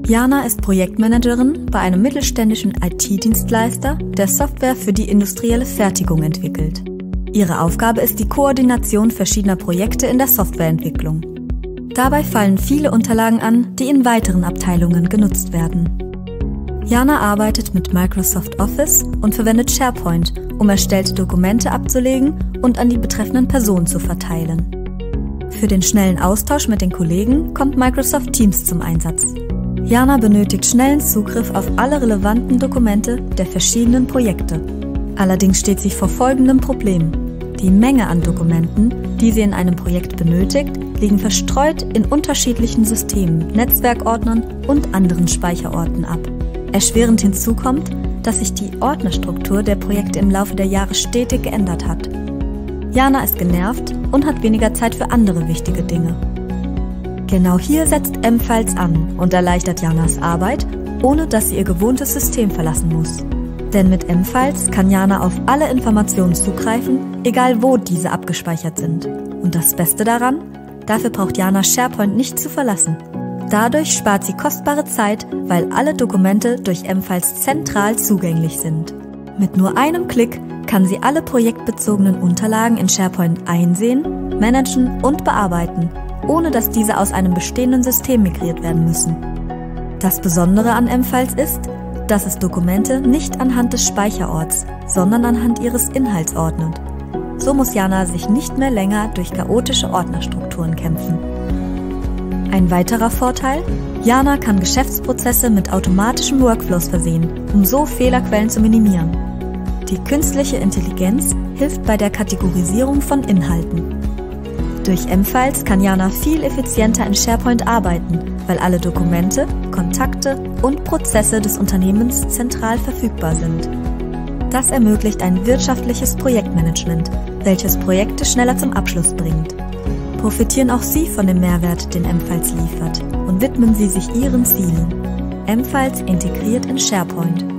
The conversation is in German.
Jana ist Projektmanagerin bei einem mittelständischen IT-Dienstleister, der Software für die industrielle Fertigung entwickelt. Ihre Aufgabe ist die Koordination verschiedener Projekte in der Softwareentwicklung. Dabei fallen viele Unterlagen an, die in weiteren Abteilungen genutzt werden. Jana arbeitet mit Microsoft Office und verwendet SharePoint, um erstellte Dokumente abzulegen und an die betreffenden Personen zu verteilen. Für den schnellen Austausch mit den Kollegen kommt Microsoft Teams zum Einsatz. Jana benötigt schnellen Zugriff auf alle relevanten Dokumente der verschiedenen Projekte. Allerdings steht sie vor folgendem Problem. Die Menge an Dokumenten, die sie in einem Projekt benötigt, liegen verstreut in unterschiedlichen Systemen, Netzwerkordnern und anderen Speicherorten ab. Erschwerend hinzu kommt, dass sich die Ordnerstruktur der Projekte im Laufe der Jahre stetig geändert hat. Jana ist genervt und hat weniger Zeit für andere wichtige Dinge. Genau hier setzt M-Files an und erleichtert Janas Arbeit, ohne dass sie ihr gewohntes System verlassen muss. Denn mit M-Files kann Jana auf alle Informationen zugreifen, egal wo diese abgespeichert sind. Und das Beste daran? Dafür braucht Jana SharePoint nicht zu verlassen. Dadurch spart sie kostbare Zeit, weil alle Dokumente durch M-Files zentral zugänglich sind. Mit nur einem Klick kann sie alle projektbezogenen Unterlagen in SharePoint einsehen, managen und bearbeiten, ohne dass diese aus einem bestehenden System migriert werden müssen. Das Besondere an M-Files ist, dass es Dokumente nicht anhand des Speicherorts, sondern anhand ihres Inhalts ordnet. So muss Jana sich nicht mehr länger durch chaotische Ordnerstrukturen kämpfen. Ein weiterer Vorteil: Jana kann Geschäftsprozesse mit automatischen Workflows versehen, um so Fehlerquellen zu minimieren. Die künstliche Intelligenz hilft bei der Kategorisierung von Inhalten. Durch M-Files kann Jana viel effizienter in SharePoint arbeiten, weil alle Dokumente, Kontakte und Prozesse des Unternehmens zentral verfügbar sind. Das ermöglicht ein wirtschaftliches Projektmanagement, welches Projekte schneller zum Abschluss bringt. Profitieren auch Sie von dem Mehrwert, den M-Files liefert, und widmen Sie sich Ihren Zielen. M-Files integriert in SharePoint.